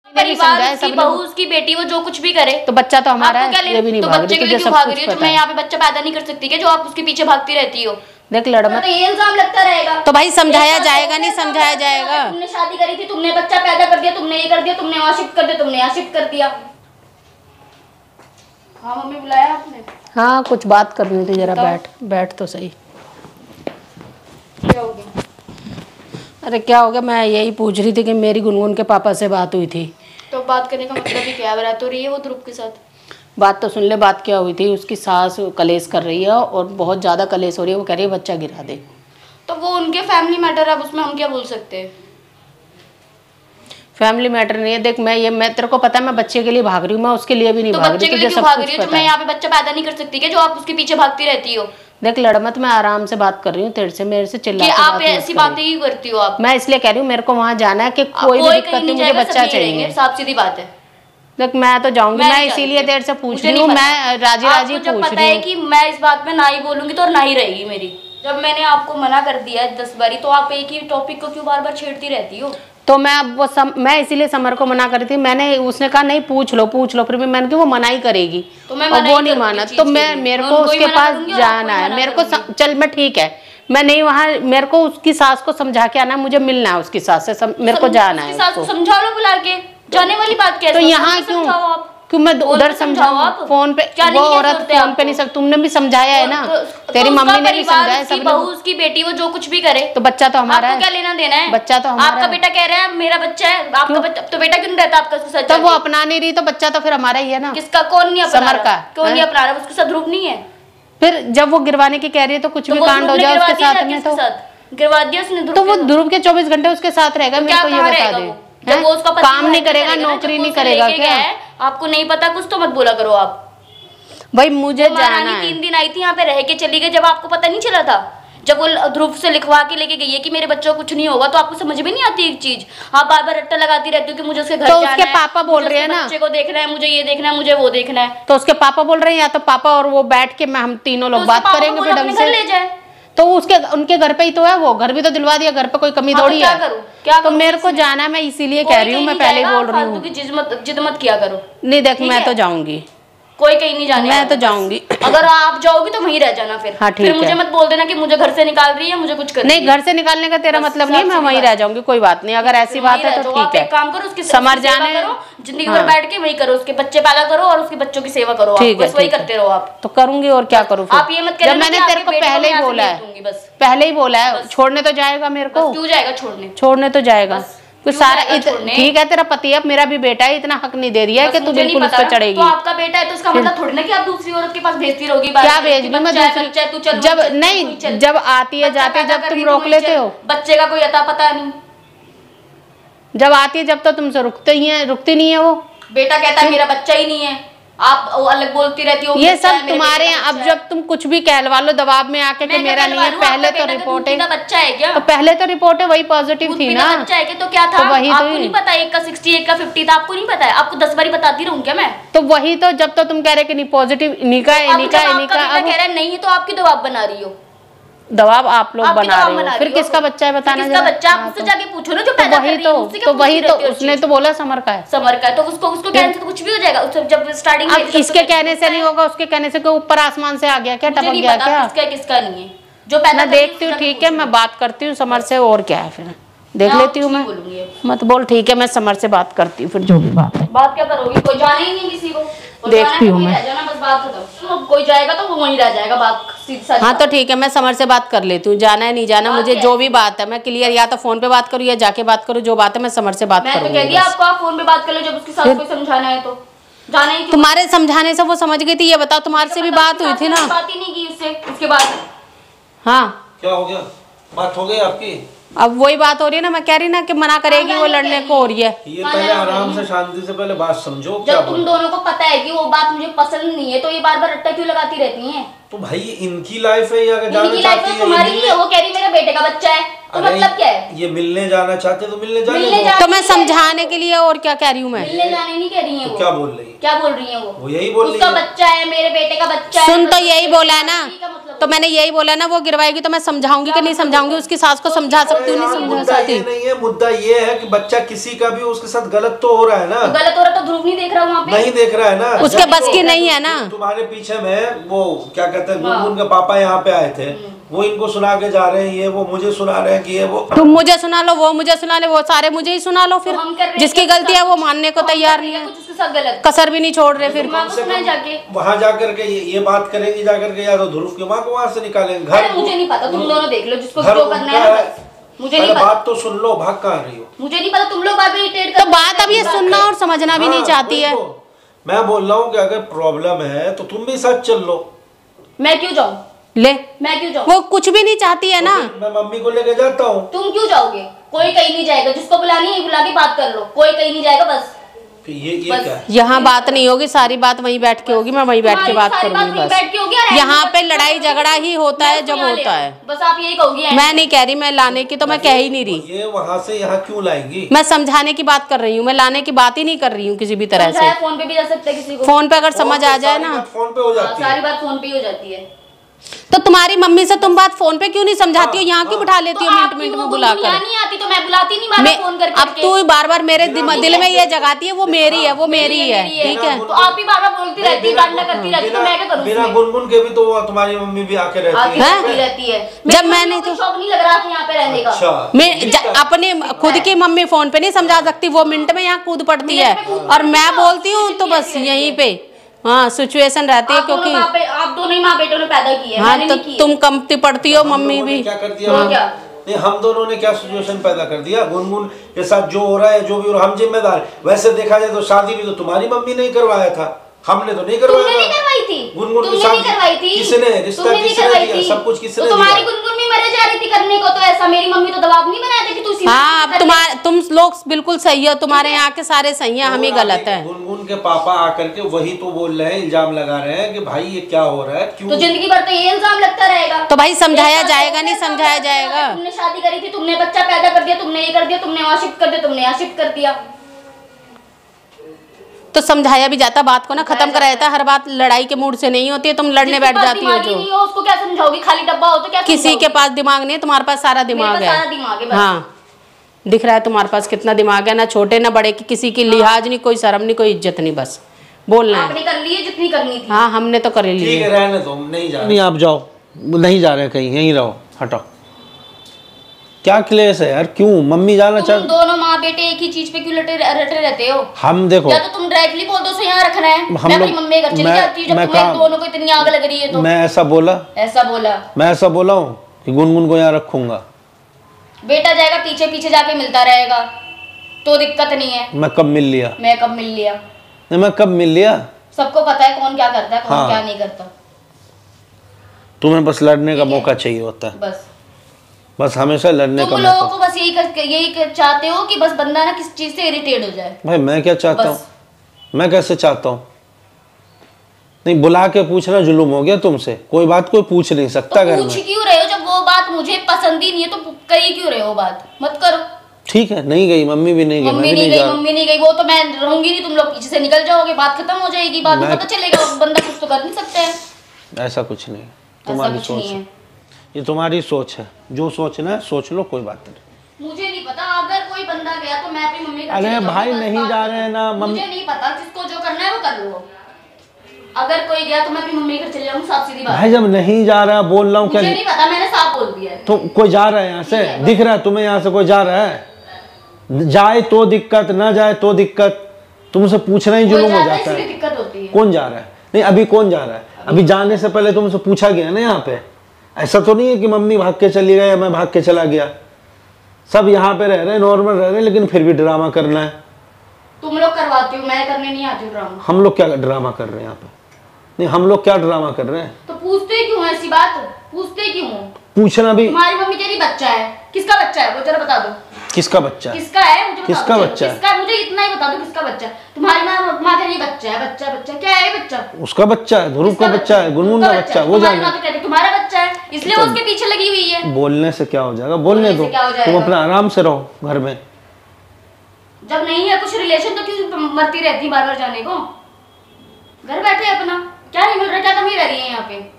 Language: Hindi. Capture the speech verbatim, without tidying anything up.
परिवार, उसकी बहू, उसकी बेटी, वो जो कुछ भी करे तो बच्चा तो हमारा है, ये भी नहीं तो भाग बच्चे के रही, लिए क्यों भाग रही हो? तो मैं यहाँ पे बच्चा पैदा नहीं कर सकती क्या, जो आप उसके पीछे भागती रहती हो? देख लड़ मत, तो ये इल्जाम लगता रहेगा। तो भाई समझाया जाएगा नहीं समझाया जाएगा? तुमने शादी करी थी, तुमने बच्चा पैदा कर दिया, तुमने ये कर दिया, तुमने वहाँ शिफ्ट कर दिया, तुमने यहाँ शिफ्ट कर दिया। हाँ मम्मी बुलाया आपने? हाँ कुछ बात करनी थी, जरा बैठ बैठ तो सही। क्या हो गया? अरे क्या हो गया, मैं यही पूछ रही थी कि मेरी गुनगुन के पापा से बात हुई थी। तो बात करने का मतलब ही क्या है? बात हो रही है वो ध्रुव के साथ? बात तो सुन ले, बात क्या हुई थी, उसकी सास कलेश कर रही है और बहुत ज़्यादा कलेश हो रही है, वो कह रही है बच्चा गिरा दे। तो वो उनके फैमिली मैटर, अब उसमें हम क्या बोल सकते हैं? फैमिली मैटर नहीं है। देख मैं ये मैं तेरे को पता है मैं बच्चे के लिए भाग रही हूँ, मैं उसके लिए भी नहीं तो भाग बच्चे रही, के लिए तुझे क्यों सब भाग कुछ रही हो? पता मैं है। यहाँ पे बच्चा पैदा नहीं कर सकती क्या, जो आप उसके पीछे भागती रहती हो? देख लड़ मत, मैं आराम से बात कर रही हूँ तेरे से, मेरे से चिल्ला कि आप ऐसी बातें ही करती हो आप। मैं इसलिए कह रही हूँ मेरे को वहाँ जाना है कि कोई भी दिक्कत नहीं, मुझे बच्चा चाहिए, साफ सीधी बात है। देख मैं तो जाऊंगी, मैं इसीलिए देर से पूछ रही हूँ, मैं राजी राजी पूछ रही हूँ। पता है कि मैं इस बात में ना ही बोलूंगी तो ना ही रहेगी मेरी। जब मैंने आपको मना कर दिया है दस बारी, तो आप एक ही टॉपिक को क्यों बार बार छेड़ती रहती हो? तो मैं अब वो सम, मैं इसीलिए समर को मना करी थी, मैंने उसने कहा नहीं पूछ लो पूछ लो, फिर भी मैंने कहा वो मना ही करेगी, तो मैं और वो नहीं माना, तो मैं मेरे को उसके पास जाना है, मेरे को चल मैं ठीक है, मैं नहीं वहाँ, मेरे को उसकी सास को समझा के आना, मुझे मिलना है उसकी सास से, मेरे को जाना है। सास को समझा लो बुला के, जाने वाली बात क्या है? तो यहाँ क्यों क्यों मैं उधर समझाऊं? फोन पे वो औरत फोन पे नहीं सब, तुमने भी समझाया है ना, तेरी मम्मी ने भी समझाया, सबने। बहू, उसकी बेटी, वो जो कुछ भी करे तो बच्चा तो हमारा है, क्या लेना देना है? बच्चा तो हमारा। आपका बेटा कह रहा है मेरा बच्चा है, आपका बच्चा तो बेटा क्यों नहीं रहता आपका उसके साथ? तो वो अपना नहीं रही तो बच्चा तो फिर हमारा ही है ना। किसका? कौन नहीं अपना समर का, क्यों नहीं अपना रहा? उसके साथ ध्रुव नहीं है? फिर जब वो गिरवाने की कह रही है तो कुछ भी कांड हो जाए उसके साथ में, तो गिरवा दिया उसने। तो वो ध्रुव के चौबीस घंटे उसके साथ रहेगा, मेरे को ये बता दे। जब वो उसका काम नहीं करेगा, नौकरी नहीं करेगा क्या? आपको नहीं पता कुछ तो मत बोला करो आप। भाई मुझे जाना है। तीन दिन आई थी यहाँ पे, रह के चली गई, जब आपको पता नहीं चला था? जब वो ध्रुव से लिखवा के लेके गई है कि मेरे बच्चों को कुछ नहीं होगा, तो आपको समझ में नहीं आती एक चीज? आप बार बार रट्टा लगाती रहती हो कि मुझे उसके घर तो जाना उसके है, पापा बोल रहे हैं ना बच्चे को देखना है, मुझे ये देखना है, मुझे वो देखना है। तो उसके पापा बोल रहे हैं, या तो पापा और वो बैठ के मैं हम तीनों लोग बात करेंगे फिर ढंग से। ले जाए तो उसके उनके घर पे ही तो है, वो घर भी तो दिलवा दिया, घर पे कोई कमी थोड़ी है। क्या करूं? क्या तो मेरे को जाना है, मैं इसीलिए कह रही हूँ, मैं पहले ही बोल रही हूँ। जिद मत जिद मत किया करो। नहीं देख मैं तो जाऊंगी, कोई कहीं नहीं जाने, मैं तो जाऊंगी। अगर आप जाओगी तो वहीं रह जाना फिर। हाँ, फिर मुझे मत बोल देना कि मुझे घर से निकाल रही है, मुझे कुछ कर नहीं, घर से निकालने का तेरा मतलब नहीं है, मैं वहीं रह जाऊंगी, कोई बात नहीं। अगर ऐसी बात है तो ठीक है, काम करो, उसकी समर जाने करो, जिंदगी भर बैठ के वही करो, उसके बच्चे पैदा करो और उसके बच्चों की सेवा करो, बस वही करते रहो आप। तो करूंगी और क्या करूँ? आप ये मत कहना मैंने तेरे को पहले ही बोला है, बस पहले ही बोला है, छोड़ने तो जाएगा मेरे को? क्यों जाएगा छोड़ने? छोड़ने तो जाएगा कुछ सारा। ठीक है तेरा पति है, मेरा भी बेटा है, इतना हक नहीं दे दिया है कि तू बिल्कुल उस पर चढ़ेगी। तो आपका बेटा है तो इसका मतलब थोड़ी ना कि आप दूसरी औरत के पास भेजती रहोगी। क्या भेजगी मैं दूसरी? जब नहीं, जब आती है जाती है, जब तुम रोक लेते हो, बच्चे का कोई अता पता नहीं, जब आती है जब तो तुमसे रुकते ही है, रुकती नहीं है वो। बेटा कहता है मेरा बच्चा ही नहीं है, आप अलग बोलती रहती हो। ये सब तुम्हारे हैं, अब जब तुम कुछ भी कहलवा लो दबाव में आके कि मेरा नहीं है, पहले तो रिपोर्ट है, बच्चा है क्या? तो पहले तो रिपोर्ट है वही पॉजिटिव थी ना, बच्चा है क्या? तो क्या था? तो वही आपको नहीं पता एक का सिक्सटी एक का फिफ्टी था, आपको नहीं पता है? आपको दस बारी बताती रहूं क्या मैं? तो वही तो, जब तो तुम कह रहे कि नहीं पॉजिटिव निका निका निका, अब कह रहा है नहीं है तो आपकी दबाव बना रही हो, दबाव आप लोग बना रहे हो। फिर किसका बच्चा है बताना? किसका बच्चा? आप उससे जाके पूछो ना जो पैदा कर रही है। वही तो तो वही तो उसने तो बोला समर का है, समर का है, तो उसको उसको कहने से तो कुछ भी हो जाएगा। उससे जब स्टार्टिंग में इसके कहने से नहीं होगा, उसके कहने से ऊपर आसमान से आ गया क्या, टपक गया क्या? किसका किसका नहीं है जो पैदा। मैं देखती हूँ, ठीक है मैं बात करती हूँ समर से, और क्या है फिर देख लेती हूँ मैं। मत बोल, ठीक है मैं समर से बात करती हूँ, फिर जो भी बात है। बात क्या करोगी? कोई जाने ही नहीं किसी को, देखती हूँ मैं। बस बात खत्म, कोई जाएगा तो वो वहीं रह जाएगा, बात सीधी। हाँ तो ठीक है, मैं समर से बात कर लेती हूँ, जाना है नहीं जाना मुझे जो भी बात है मैं क्लियर, या तो फोन पे बात करूँ या जाके बात करूँ, जो बात है मैं समर से बात करूँगी। मैं तो कह दिया आपको, आप फोन पे बात कर लो, जब उसकी सास को समझाना है तो जाना ही। तुम्हारे समझाने से वो समझ गई थी, ये बताओ तुम्हारे से भी बात हुई थी ना? बात ही नहीं की उससे उसके बाद। हाँ क्या हो गया? बात हो गई आपकी? अब वही बात हो रही है ना, मैं कह रही ना कि मना करेगी वो, लड़ने को हो रही है। ये पहले आराम से शांति से पहले बात समझो। जब तुम दोनों को पता है कि वो बात मुझे पसंद नहीं है, तो ये बार बार रट्टा क्यों लगाती रहती हैं? तो भाई इनकी लाइफ है, अगर जाना इनकी लाइफ है, तुम्हारी नहीं है। वो कह रही मेरे बेटे का बच्चा है, तो मतलब क्या है? ये मिलने जाना चाहते तो मिलने जाने मिलने दो। तो मैं समझाने के लिए और क्या कह रही हूँ मैं? मिलने जाने नहीं कह रही है वो। क्या बोल रही है? क्या बोल रही है वो? वो यही बोल रही है, उसका बच्चा है, मेरे बेटे का बच्चा है। सुन तो यही बोला है ना, तो मैंने यही बोला ना, वो गिरवाएगी तो मैं समझाऊंगी कि नहीं समझाऊंगी, उसकी सास को समझा सकती हूँ, नहीं समझा सकती। ये नहीं है मुद्दा, ये है कि बच्चा किसी का भी उसके साथ गलत तो हो रहा है ना। तो गलत हो रहा तो ध्रुव नहीं देख रहा वहाँ पे, नहीं देख रहा है ना, उसके बस की नहीं है ना। तुम्हारे पीछे में वो क्या कहते हैं, गुनगुन के पापा यहाँ पे आए थे, वो इनको सुना के जा रहे हैं, ये वो मुझे सुना रहे हैं कि ये वो। तुम मुझे सुना लो, वो मुझे सुना ले, वो सारे मुझे ही सुना लो, फिर जिसकी गलती है वो मानने को तैयार नहीं है, कसर भी नहीं छोड़ रहे। फिर वहाँ जाकर के ये बात करेंगी, जाकर के या तो ध्रुव की माँ को वहाँ से निकालेंगे। घर मुझे नहीं पता, तुम दोनों देख लो जिसको जो करना है, मुझे नहीं पता। बात तो सुन लो, भाग कहाँ रही हो? मुझे नहीं पता, तुम लोग बात इरिटेट तो बात अब ये सुनना और समझना भी नहीं चाहती है। मैं बोल रहा हूँ कि अगर प्रॉब्लम है तो तुम भी साथ चल लो। मैं क्यों जाऊँ? ले, मैं क्यों जाऊँ? वो कुछ भी नहीं चाहती है ना। मैं मम्मी को लेके जाता हूँ। तुम क्यों जाओगे? कोई कहीं नहीं जाएगा, जिसको बुलानी है बुला के बात कर लो, कोई कहीं नहीं जाएगा बस। ये ये क्या? यहाँ बात नहीं होगी, सारी बात वहीं बैठ के होगी, मैं वहीं बैठ के बात करूंगी बस। यहाँ पे लड़ाई झगड़ा ही होता है जब होता है, बस आप यही कहोगी। मैं नहीं कह रही, मैं लाने की तो मैं कह ही नहीं रही। ये वहाँ से यहाँ क्यों लाएंगी? मैं समझाने की बात कर रही हूँ, मैं लाने की बात ही नहीं कर रही हूँ किसी भी तरह से। फोन पे भी जा सकते हैं किसी को, फोन पे अगर समझ आ जाए ना, फोन पे हो जाती है, सारी बात फोन पे ही हो जाती है। तो तुम्हारी मम्मी से तुम बात फोन पे क्यों नहीं समझाती हो? यहाँ क्यों बिठा लेती हो मिनट मिनट में बुलाकर? नहीं आती तो मैं बुलाती नहीं, मैं फोन करके। अब तू बार बार मेरे दिल में ये जगाती है, वो मेरी है, वो मेरी है, ठीक है? तो आप ही बार बार बोलती रहती है, कांडा करती रहती है, तो मैं क्या करूँ? बिना गुनगुन के भी तो तुम्हारी मम्मी भी आके रहती है, रहती है। जब मैंने तो शौक नहीं लग रहा था यहाँ पे रहने का। मैं अपने खुद की मम्मी फोन पे नहीं समझा सकती, वो मिनट में यहाँ कूद पड़ती है, और मैं बोलती हूँ तो बस यहीं पे हाँ सिचुएशन रहती है, क्योंकि आप दोनों ही माँ बेटों ने पैदा की है। हाँ, तो तुम कमती पड़ती हो, मम्मी भी क्या कर दिया? नहीं, हम दोनों ने क्या सिचुएशन पैदा कर दिया? गुनगुन के साथ जो हो रहा है, जो भी हो रहा है, हम जिम्मेदार। वैसे देखा जाए तो शादी भी तो तुम्हारी मम्मी ने करवाया था, हमने तो नहीं करवाया। तुमने नहीं करवाई थी, गुनगुन की तुमने नहीं करवाई थी, किसने रिश्ता किसने दिया? सब कुछ किसने दिया? तुम्हारी गुनगुन भी मरे जा रही थी करने को, तो ऐसा मेरी मम्मी तो दबाव नहीं बनाती कि तू इसी। हाँ, अब तुम्हारे तुम लोग बिल्कुल सही हो, तुम्हारे यहाँ के सारे सही हैं, हम ही गलत है। गुनगुन के पापा आकर के वही तो बोल रहे हैं, इल्जाम लगा रहे हैं कि भाई ये क्या हो रहा है, क्यों? तो जिंदगी भर तो ये इल्जाम लगता रहेगा। तो भाई समझाया जाएगा नहीं समझाया जाएगा? तुमने शादी करी थी, तुमने बच्चा पैदा कर दिया, तुमने ये कर दिया, तुमने वहाँ शिफ्ट कर दिया, तुमने यहाँ शिफ्ट कर दिया, तो समझाया भी जाता, बात को ना खत्म कराया जाता। हर बात लड़ाई के मूड से नहीं होती है, तुम लड़ने बैठ जाती हो। जो नहीं हो उसको क्या समझाओगी? खाली डब्बा हो तो क्या? किसी के पास दिमाग नहीं है, तुम्हारे पास सारा दिमाग है। सारा दिमाग है बस। हाँ, दिख रहा है तुम्हारे पास कितना दिमाग है, ना छोटे ना बड़े की किसी की लिहाज नहीं, कोई शर्म नहीं, कोई इज्जत नहीं, बस बोलना है। आपने कर ली है जितनी करनी थी। हाँ, हमने तो कर ली। ठीक है, रहने दो, नहीं जा रहे। नहीं, आप जाओ, नहीं जा रहे कहीं, यहीं रहो, हटो। क्या क्लेश है यार? क्यों मम्मी जाना चाहती? तुम दोनों माँ बेटे एक ही चीज पे क्यों लटे रटे रहते हो? हम देखो, या तो तुम डायरेक्टली बोल दो यहाँ रखना है, मैं अपनी मम्मी घर चली जाती हूँ, जब तुम्हें दोनों को इतनी आग लग रही है तो। मैं ऐसा बोला? ऐसा बोला? मैं ऐसा बोला हूँ कि गुनगुन को यहाँ रखूंगा? बेटा जाएगा पीछे पीछे जाके मिलता रहेगा, तो दिक्कत नहीं है। मैं कब मिल लिया? मैं कब मिल लिया? नहीं, मैं कब मिल लिया? सबको पता है कौन क्या करता है, कौन हाँ। क्या नहीं करता। तुम्हें बस लड़ने का मौका चाहिए होता है, बस बस हमेशा लड़ने का। तुम लोगों को बस यही कर, यही चाहते हो कि बस बंदा ना किस चीज से इरिटेट हो जाए। भाई मैं क्या चाहता हूँ? मैं कैसे चाहता हूँ? नहीं, बुला के पूछना जुलूम हो गया तुमसे। कोई बात कोई पूछ नहीं सकता घर में। पूछ क्यों रहे हो? जब वो बात मुझे पसंद ही नहीं है तो कही क्यों रहे हो? बात मत करो। ठीक है, नहीं गई, मम्मी भी नहीं गई, मम्मी नहीं गई, मम्मी नहीं गई, वो तो मैं रहूंगी नहीं, तुम लोग पीछे से निकल जाओगे, बात खत्म हो जाएगी, बाद में पता चलेगा बंदा कुछ तो कर नहीं सकते हैं। ऐसा कुछ नहीं, तुम्हारी सोच है, ये तुम्हारी सोच है, जो सोचना है सोच लो, कोई बात नहीं। मुझे नहीं पता, अगर कोई बंदा गया तो मैं अपनी मम्मी का। अरे भाई नहीं जा रहे हैं ना, मुझे नहीं पता, जिसको जो करना है वो कर लो। अगर कोई गया तो मैं अपनी मम्मी घर चले जाऊंगी, साफ सीधी बात। भाई जब नहीं जा रहा बोल रहा हूँ, क्या मुझे नहीं पता, मैंने साफ बोल दिया है। तो कोई जा रहा है यहाँ से? दिख रहा है तुम्हें यहाँ से कोई जा रहा है? जाए तो दिक्कत, ना जाए तो दिक्कत, तुमसे पूछना ही जुलूम हो जाता है। दिक्कत होती है। कौन जा रहा है? नहीं, अभी कौन जा रहा है? अभी जाने से पहले तुमसे पूछा गया ना यहाँ पे। ऐसा तो नहीं है कि मम्मी भाग के चली गई या मैं भाग के चला गया। सब यहाँ पे रह रहे हैं, नॉर्मल रह रहे हैं, लेकिन फिर भी ड्रामा करना है। तुम लोग करवाते हो, मैं करने नहीं आती ड्रामा। हम लोग क्या ड्रामा कर रहे हैं यहाँ पे? नहीं, हम लोग क्या ड्रामा कर रहे हैं? तो पूछते क्यों है? ऐसी बात पूछते क्यों? पूछना भी। तुम्हारी मम्मी कह रही बच्चा है, किसका बच्चा है वो जरा बता दो। किसका बच्चा है? किसका है मुझे बता किसका दो। बच्चा है? किसका? मुझे इतना ही बता दो किसका बच्चा है। तुम्हारी माँ माँ कह रही बच्चा है, बच्चा बच्चा क्या है बच्चा? उसका बच्चा है, ध्रुव का बच्चा है, गुनगुन का बच्चा है, वो जाने। माँ तो कहती तुम्हारा बच्चा है, इसलिए वो उसके पीछे लगी हुई है। बोलने से क्या हो जाएगा? बोलने दो, तुम अपना आराम से रहो घर में। जब नहीं है कुछ रिलेशन तो क्यों मरती रहती बार बार जाने को? घर बैठे अपना, क्या नहीं मिल रहा, क्या कमी रह रही है यहाँ पे?